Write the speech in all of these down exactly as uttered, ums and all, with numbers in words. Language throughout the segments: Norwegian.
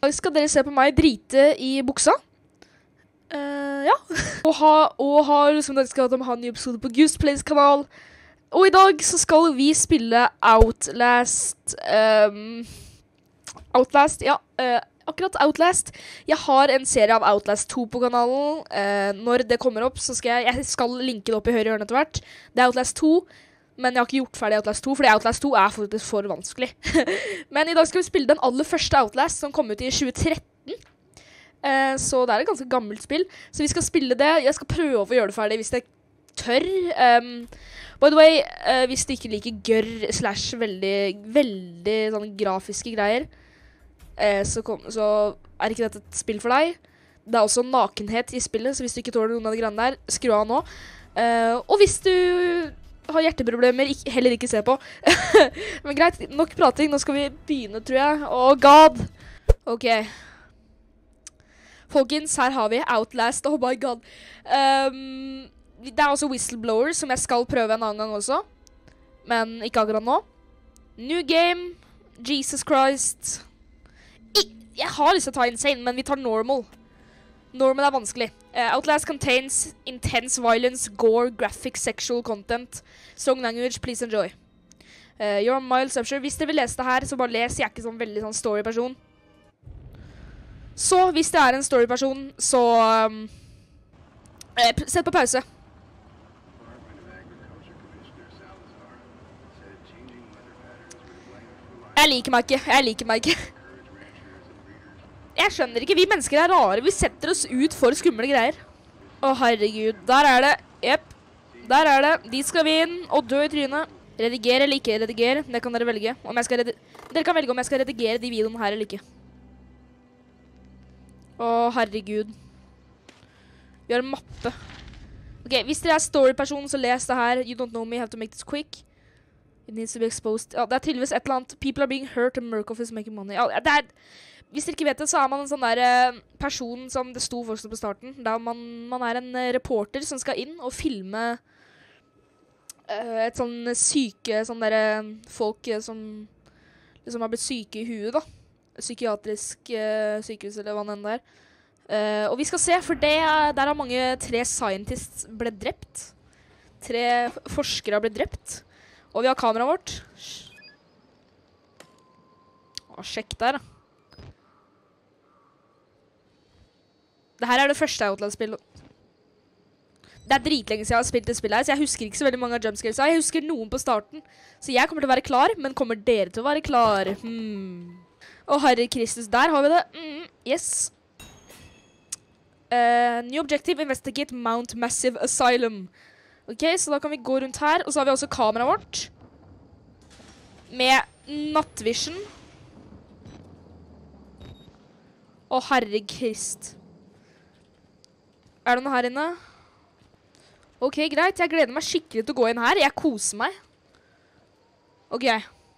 I dag skal dere se på meg drite i buksa. Uh, ja. og ha, og har liksom dere skal ha en ny episode på Goose Plays kanal. Og i dag så skal vi spille Outlast. Um, Outlast, ja. Uh, akkurat Outlast. Jeg har en serie av Outlast to på kanalen. Uh, når det kommer opp, så skal jeg, jeg skal linke det opp i høyre hjørne etter hvert. Det er Outlast to. Men jeg har ikke gjort ferdig Outlast to, fordi Outlast to er faktisk for vanskelig. Men i dag skal vi spille den aller første Outlast, som kom ut i tjue tretten. Uh, så det er et ganske gammelt spill. Så vi skal spille det. Jeg skal prøve å gjøre det ferdig hvis jeg tør. Um, by the way, uh, hvis du ikke liker gørr slash veldig, veldig sånne grafiske greier, uh, så, kom, så er ikke dette et spill for deg. Det er også nakenhet i spillet, så hvis du ikke tåler noen av de greiene der, skru av nå. Uh, og hvis du har hjerteproblemer, ikke, heller ikke se på. Men greit, nok prating. Nå skal vi begynne, tror jeg. Oh god. Ok. Folkens, her har vi Outlast. Oh my god. Um, det er også Whistleblower, som jeg skal prøve en annen gang også. Men ikke akkurat nå. New game. Jesus Christ. I, jeg har lyst til å ta Insane, men vi tar Normal. Normal er vanskelig. Uh, Outlast contains intense violence, gore, graphic, sexual content, strong language, please enjoy. Uh, you're Miles Upshur. Hvis dere vil lese det her, så bare les. Jeg er ikke sånn veldig sånn story-person. Så hvis det er en story-person, så um, uh, sett på pause. Jeg liker meg ikke. Jeg liker meg ikke. Jeg skjønner ikke, vi mennesker er rare, vi setter oss ut for skumle greier. Å herregud, der er det, jepp, der er det, dit skal vi inn, og dø i trynet. Redigere eller ikke redigere, det kan dere velge. Om jeg skal dere kan velge om jeg skal redigere de videoene her eller ikke. Å herregud. Vi har en mappe. Ok, hvis dere er story-person, så les det her. You don't know me, have to make this quick. It needs to be exposed. Ja, det er tydeligvis et eller annet. People are being hurt and Murkoff is making money. Ja, det er... Hvis dere ikke vet det, så er man en sånn der uh, person som det sto fortsatt på starten. Der man, man er en uh, reporter som skal inn og filme uh, et sånn syke, sånn der uh, folk uh, som liksom har blitt syke i huet da. Psykiatrisk uh, sykehus eller hva enn det er. Uh, og vi skal se, for det, uh, der har mange, tre scientists ble drept. Tre forskere har blitt drept. Og vi har kameraet vårt. Å, sjekk der da. Det her er det første Outlast-spillet. Det er dritlenge siden jeg har spilt det spillet her, så jeg husker ikke så veldig mange av jumpscares. Jeg husker noen på starten, så jeg kommer til å være klar, men kommer dere til å være klar? Hmm. Å, herre Kristus, der har vi det. Mm, yes. Uh, new objective, investigate Mount Massive Asylum. Ok, så da kan vi gå rundt her, og så har vi også kameraet vårt. Med nattvision. Å, herre Krist. Er det noe her inne? Ok, greit. Jeg gleder meg skikkelig til å gå inn her. Jeg koser meg. Ok.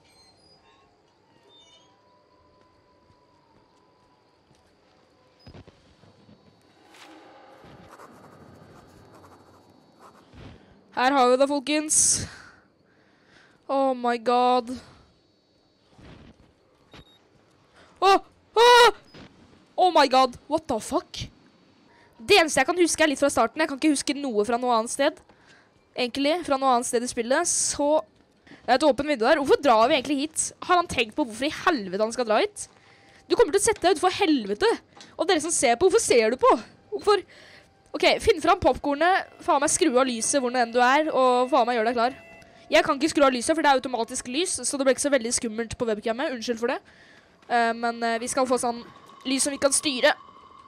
Her har vi det, folkens. Oh my god. Oh! Oh! Oh my god. What the fuck? Det eneste jeg kan huske er litt fra starten. Jeg kan ikke huske noe fra noe annet sted. Egentlig, fra noe annet sted i spillet. Så, det er et åpen vindu der. Hvorfor drar vi egentlig hit? Har han tenkt på hvorfor i helvete han skal dra hit? Du kommer til å sette deg ut for helvete. Og dere som ser på, hvorfor ser du på? Hvorfor? Ok, finn fram popcornet. Faen meg skru av lyset hvor enn du er, og faen meg gjør deg klar. Jeg kan ikke skru av lyset, for det er automatisk lys, så det ble ikke så veldig skummelt på webcamet. Unnskyld for det. Uh, men uh, vi skal få sånn lys som vi kan styre.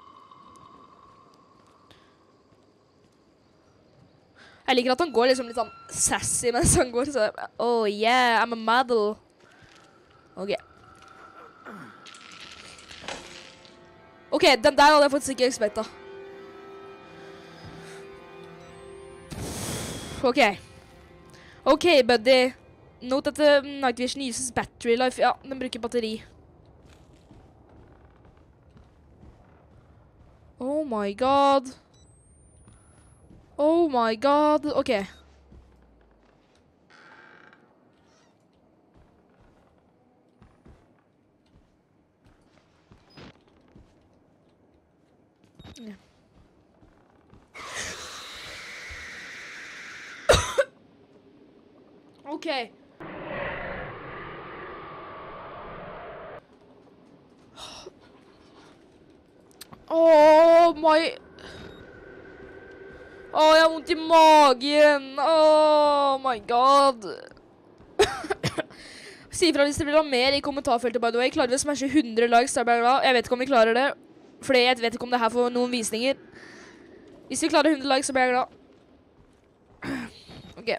Jeg liker at han går liksom litt sånn sassy mens han går, så oh yeah, I'm a model. Ok. Ok, den der hadde jeg faktisk ikke expecta. Ok. Ok, buddy. Note that the night vision uses battery life. Ja, den bruker batteri. Oh my god. Oh my god. Ok. Ja. Ok. Åh, my... Åh, jeg har vondt i magen. Oh my god. Si ifra hvis dere vil ha mer i kommentarfeltet, by the way. Klarer vi å smashe hundre likes, da blir jeg glad. Jeg vet ikke om vi klarer det, fordi jeg vet ikke om det her får noen visninger. Hvis vi klarer hundre likes, så blir jeg glad. Ok.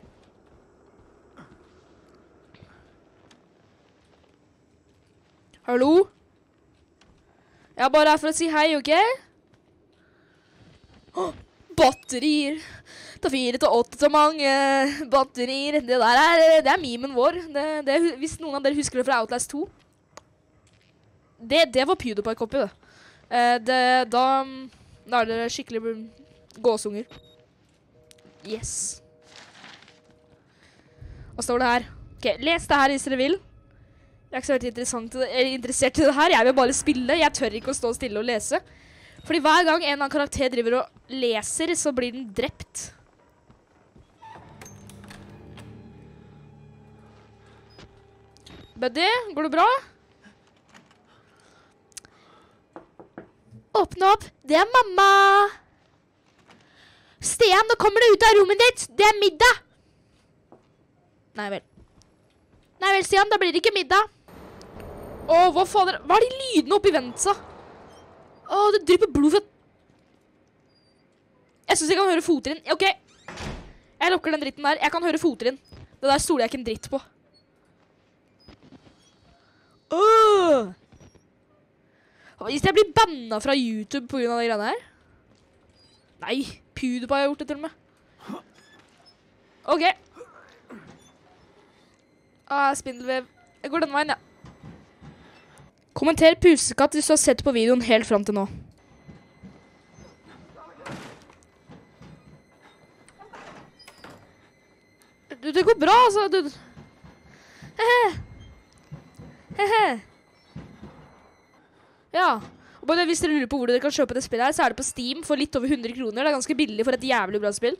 Hallo? Jeg er bare her for å si hei, ok? Åh, batterier. Ta fire til åtte til mange batterier. Det der er, det er memen vår. Det, det, hvis noen av dere husker det fra Outlast to. Det, det var PewDiePie-copy, det. Eh, det. Da, da er det skikkelig gåsunger. Yes. Hva står det her? Ok, les det her hvis dere vil. Jeg er ikke så veldig interessant, interessert i det her. Jeg vil bare spille. Jeg tør ikke å stå stille og lese. Fordi hver gang en eller annen karakter driver og leser, så blir den drept. Buddy, går det bra? Åpne opp. Det er mamma. Stian, nå kommer du ut av rommet ditt. Det er middag. Nei vel. Nei vel, Stian, da blir det ikke middag. Åh, hva fader? Hva er de lydene oppi ventsa? Åh, det drypper blod fra... Jeg synes jeg kan høre fottrinn. Ok. Jeg lukker den dritten der. Jeg kan høre fottrinn. Det der stoler jeg ikke en dritt på. Åh! Hvis jeg blir bannet fra YouTube på grunn av de greiene her? Nei, PewDiePie har gjort det til og med. Ok. Ah, spindelvev. Jeg går denne veien, ja. Kommenter pusekatt hvis du har sett på videoen helt frem til nå. Du, det går bra, altså. Du... Hehe. Hehe. Ja. Og bare hvis dere lurer på hvor dere kan kjøpe det spillet her, så er det på Steam for litt over hundre kroner. Det er ganske billig for et jævlig bra spill.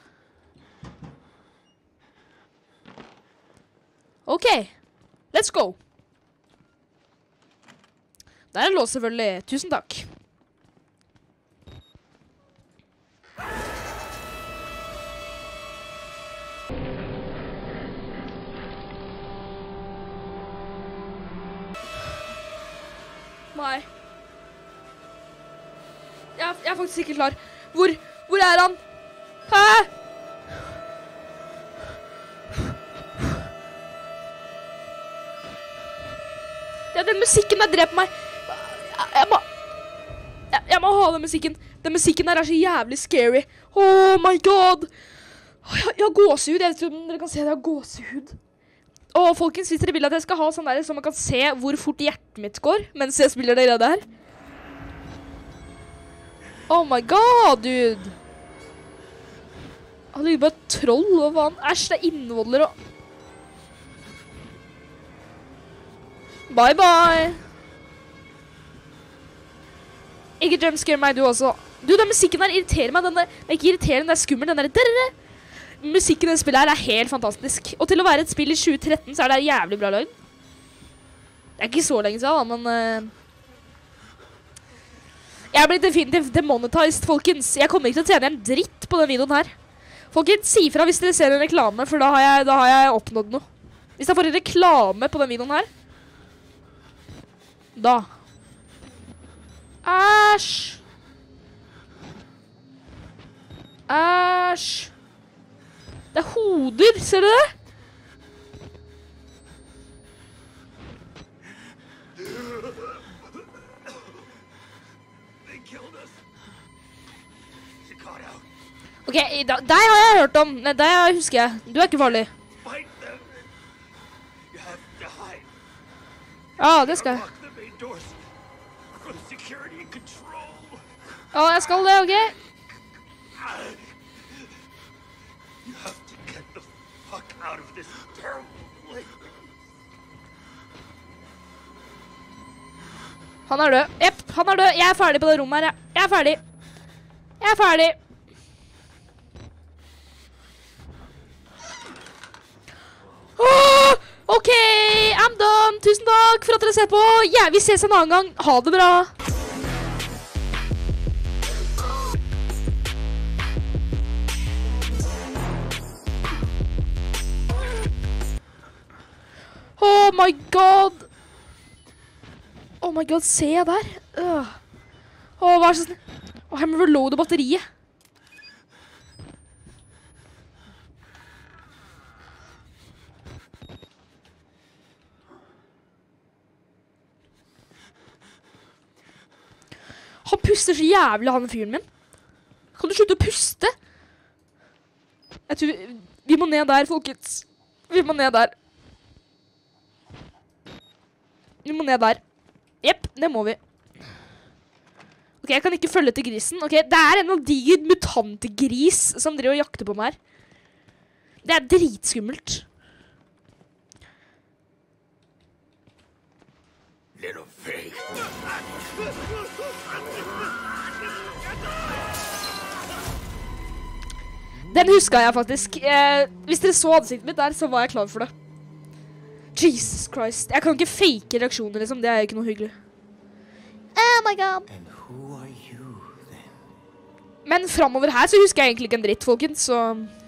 Ok. Let's go. Der er lås selvfølgelig. Tusen takk. Nei. Jeg, jeg er faktisk ikke klar. Hvor, hvor er han? Hæ? Ja, den musikken der dreper meg. Jeg, jeg må... Jeg, jeg må ha den musikken. Den musikken der er så jævlig scary. Oh my god. Jeg, jeg har gåsehud. Jeg vet ikke om dere kan se det. Jeg har gåsehud. Åh, folkens, hvis dere vil at jeg skal ha sånn der, så man kan se hvor fort hjertet mitt går, mens jeg spiller det greia der. Oh my god, dude. Han ligger bare troll, og hva han... Æsj, det er innvoller og... Bye bye. Ikke jumpscare meg, du også. Du, den musikken der irriterer meg. Den der, den er ikke irriterende, den er skummel. Den der... Musikken i det spillet her er helt fantastisk. Og til å være et spill i tjue tretten, så er det jævlig bra lagd. Det er ikke så lenge siden, men... Uh... Jeg blir definitivt demonetized, folkens. Jeg kommer ikke til å tjene en dritt på den videoen her. Folkens, si fra hvis dere ser en reklame, for da har jeg, da har jeg oppnådd noe. Hvis jeg får en reklame på den videoen her, da. Æsj. Æsj. Det er hoder, ser du det? Ok, da, deg har jeg hørt om. Nei, deg husker jeg. Du er ikke farlig. Ja, det skal jeg. Ja, jeg skal det, ok? Han er død. Jepp, han er død. Jeg er ferdig på det rommet her, jeg. Jeg er ferdig. Jeg er ferdig. Åh, ok, I'm done. Tusen takk for at dere ser på. Ja, vi ses en annen gang. Ha det bra. Oh my god. Oh my god, ser jeg der? Åh, oh, vær så snill. Åh, oh, jeg må reloade batteriet. Han puster så jævlig, han fyren min. Kan du slutte å puste? Jeg tror vi, vi må ned der, folkens. Vi må ned der. Vi må ned der. Jepp, det må vi. Ok, jeg kan ikke følge til grisen. Ok, det er en diger mutantgris som driver og jakter på meg her. Det er dritskummelt. Little fake. Den huska jeg faktisk. Eh, hvis dere så ansiktet mitt der, så var jeg klar for det. Jesus Christ. Jeg kan ikke fake reaksjoner, liksom. Det er ikke noe hyggelig. Oh my god. And who are you, then? Men fremover her så husker jeg egentlig ikke en dritt, folkens, så...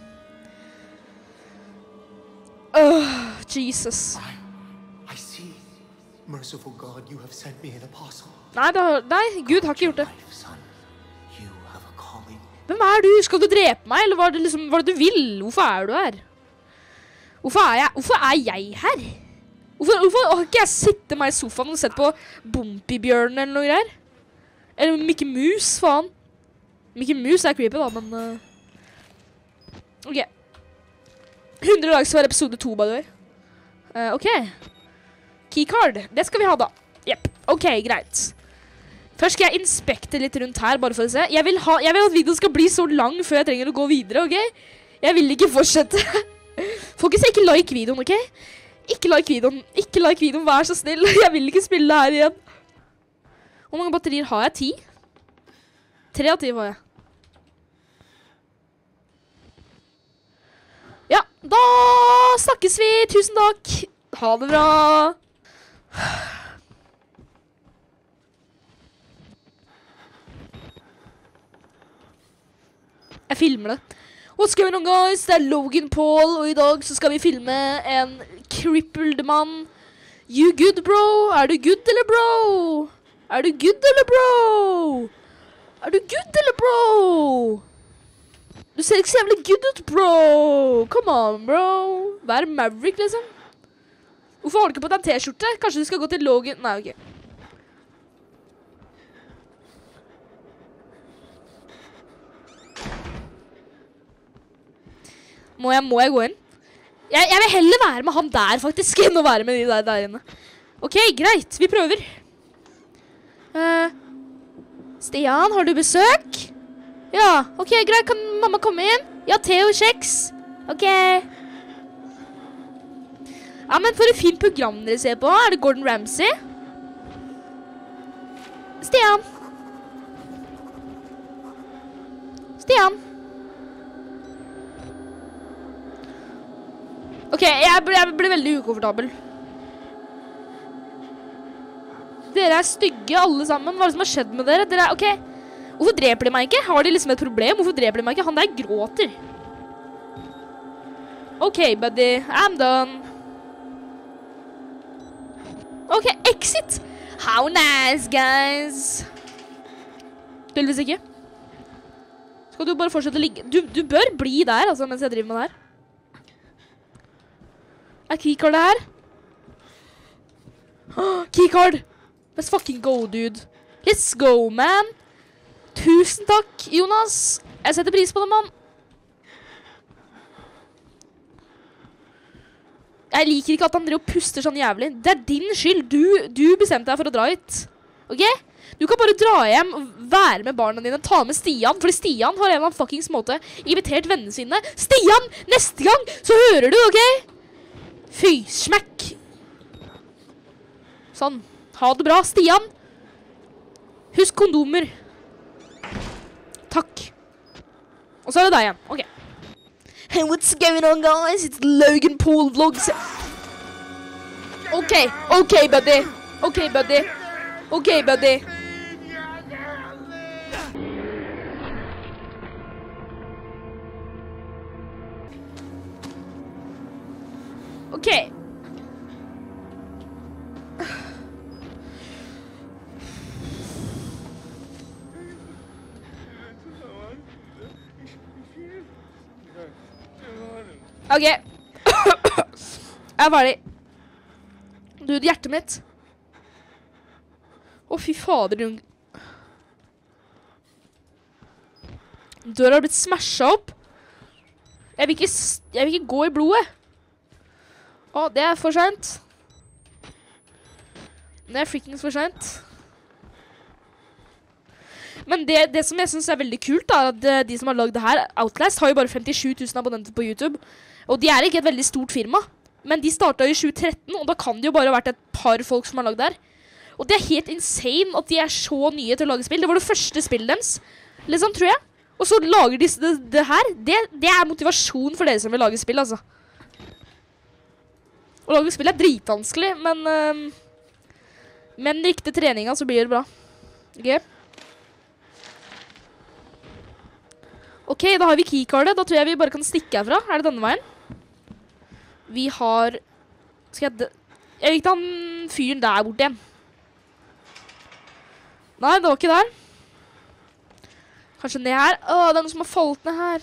Uh, Jesus. I, I see. Merciful God, you have sent me an apostle. Nei, det har, nei, Gud har ikke gjort det. Life, son. You have a calling. Hvem er du? Skal du drepe meg, eller hva er det, liksom, hva er det du vil? Hvorfor er du her? Hvorfor er jeg, hvorfor er jeg her? Hvorfor, hvorfor har ikke jeg sittet meg i sofaen og sett på Bumpy-bjørnen eller noe greier? Eller Mickey Mouse, faen. Mickey Mouse er creepy da, men... Uh... Ok. hundre dager skal være episode to, by the way. Uh, ok. Keycard, det skal vi ha da. Jepp, ok, greit. Først skal jeg inspekte litt rundt her, bare for å se. Jeg vil, ha, jeg vil at videoen skal bli så lang før jeg trenger å gå videre, ok? Jeg vil ikke fortsette. Folkens, ikke like videoen, ok? Ikke like videoen. Ikke like videoen, vær så snill. Jeg vil ikke spille her igjen. Hvor mange batterier har jeg? Ti? Tre av ti har jeg. Ja, da snakkes vi. Tusen takk. Ha det bra. Jeg filmer det. What's going on, guys? Det er Logan Paul, og i dag så skal vi filme en crippled mann. You good, bro? Er du good, eller bro? Er du good, eller bro? Er du good, eller bro? Du ser ikke så jævlig good ut, bro. Come on, bro. Vær Maverick, liksom. Hvorfor har du ikke på deg en t-skjorte? Kanskje du skal gå til Logan? Nei, ok. Må jeg, må jeg gå inn? Jeg, jeg vil heller være med han der, faktisk, enn å være med de der, der inne. Ok, greit. Vi prøver. Uh, Stian, har du besøk? Ja, ok, greit. Kan mamma komme inn? Ja, te og kjeks. Ok. Ja, men for et fint program dere ser på. Er det Gordon Ramsay? Stian. Stian. Ok, jeg ble, jeg ble veldig ukomfortabel. Dere er stygge alle sammen. Hva er det som har skjedd med dere? Dere er, ok. Hvorfor dreper de meg ikke? Har de liksom et problem? Hvorfor dreper de meg ikke? Han der gråter. Ok, buddy. I'm done. Ok, exit. How nice, guys. Tydeligvis ikke. Skal du bare fortsette å ligge? Du, du bør bli der, altså, mens jeg driver med det her. Er keycard det her? Oh, keycard! Let's fucking go, dude. Let's go, man. Tusen takk, Jonas. Jeg setter pris på det, mann. Jeg liker ikke at han driver og puster sånn jævlig. Det er din skyld. Du, du bestemte deg for å dra hit. Ok? Du kan bare dra hjem og være med barna dine. Ta med Stian, fordi Stian har en eller annen fuckings måte invitert vennene sine. Stian! Neste gang så hører du, ok? Fy, smekk. Sånn. Ha det bra, Stian. Husk kondomer. Takk. Og så er det deg igjen. Ok. Hey, what's going on, guys? It's Logan Paul Vlogs. Ok, ok, buddy. Ok, buddy. Ok, buddy. Ok. Ok. Jeg er ferdig. Du, hjertet mitt. Å, fy fader. Døra har blitt smashet opp. Jeg vil ikke, jeg vil ikke gå i blodet. Å, det er for sent. Det er freakings for sent. Men det, det som jeg synes er veldig kult er at de som har laget det her, Outlast, har jo bare femtisju tusen abonnenter på YouTube. Og de er ikke et veldig stort firma. Men de startet i tjue tretten, og da kan det jo bare ha vært et par folk som har laget der. Og det er helt insane at de er så nye til å lage spill. Det var det første spillet deres, liksom, tror jeg. Og så lager de det, det her. Det, det er motivasjon for dere som vil lage spill, altså. Å lage spill er dritvanskelig, men uh, med den riktige treningen så blir det bra. Ok. Ok, da har vi keycardet. Da tror jeg vi bare kan stikke herfra. Er det denne veien? Vi har... Skal jeg... Jeg vil ikke ta den fyren der borte igjen. Nei, det var ikke der. Kanskje ned her. Åh, det er noen som har falt ned her.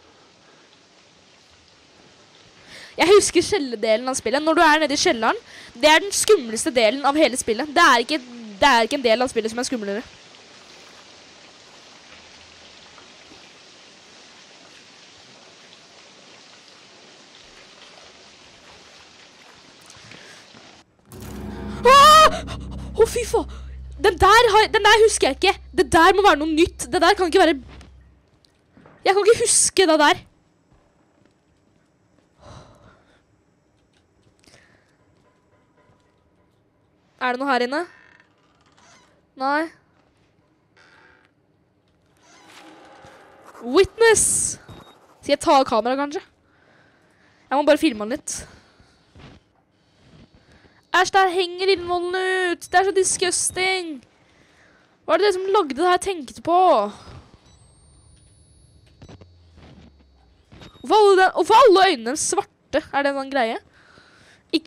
Jeg husker kjellerdelen av spillet. Når du er nede i kjelleren, det er den skumleste delen av hele spillet. Det er ikke, det er ikke en del av spillet som er skumlere. Å, oh, fy faen! Den der, har, den der husker jeg ikke. Det der må være noe nytt. Det der kan ikke være... Jeg kan ikke huske det der. Er det noe her inne? Nei. Witness! Skal jeg ta av kamera, kanskje? Jeg må bare filme den litt. Æsj, der henger innholden ut! Det er så disgusting! Hva er det det som lagde det her tenkte på? Hvorfor alle, den, hvorfor alle øynene svarte? Er det en greie? Ik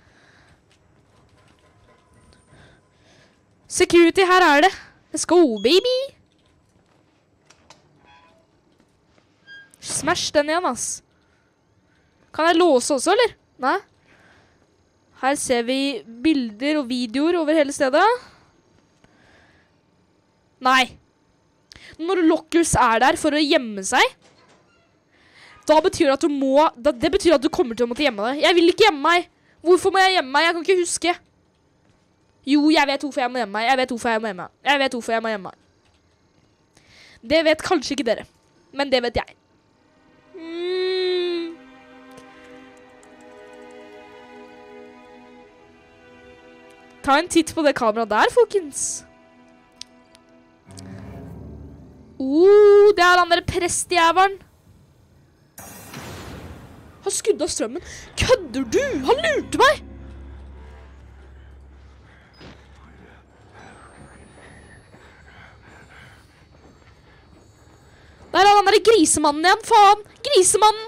Security, her er det. Let's go, baby! Smash den igjen, ass. Kan jeg låse også, eller? Nei? Her ser vi bilder og videoer over hele stedet. Nei. Når lockers er der for å gjemme seg, da betyr det at du må, da, det betyr at du kommer til å måtte gjemme deg. Jeg vil ikke gjemme meg. Hvorfor må jeg gjemme meg? Jeg kan ikke huske. Jo, jeg vet hvorfor jeg må gjemme meg. Jeg vet hvorfor jeg må gjemme meg. Jeg vet hvorfor jeg må gjemme meg. Det vet kanskje ikke dere, men det vet jeg. Mm. Ta en titt på det kameraet der, folkens. Oh, det er den der prestjæveren. Har skudd av strømmen. Kødder du? Han lurte meg! Der er den der grisemannen igjen, faen! Grisemannen!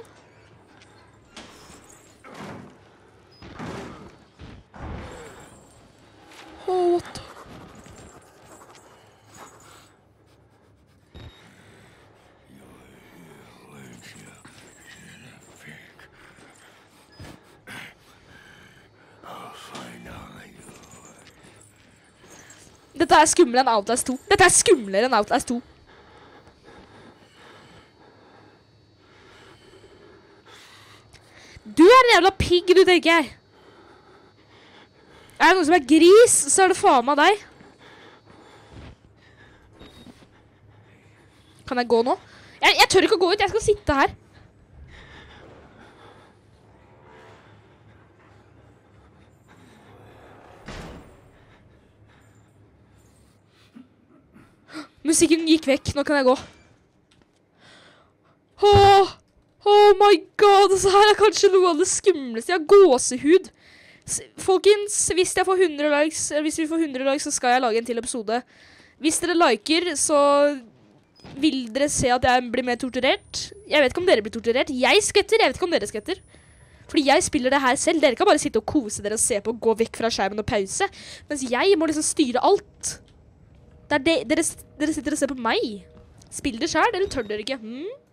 Oh, what the... Dette er skumlere enn Outlast to. Dette er skumlere enn Outlast to. Du er en jævla pigg, du, tenker jeg. Er det noen som er gris, så er det faen meg deg. Kan jeg gå nå? Jeg, jeg tør ikke å gå ut, jeg skal sitte her. Musikken gikk vekk, nå kan jeg gå. my god, så her er kanskje noe av det skumleste. Jeg har gåsehud. S- Folkens, hvis jeg får hundre likes, eller hvis vi får hundre likes, så skal jeg lage en til episode. Hvis dere liker, så vil dere se at jeg blir mer torturert. Jeg vet ikke om dere blir torturert. Jeg skvetter, jeg vet ikke om dere skvetter. Fordi jeg spiller det her selv. Dere kan bare sitte og kose dere og se på og gå vekk fra skjermen og pause. Mens jeg må liksom styre alt. Det er det, dere, dere sitter og ser på meg. Spiller det selv, eller tør dere ikke? Hmm?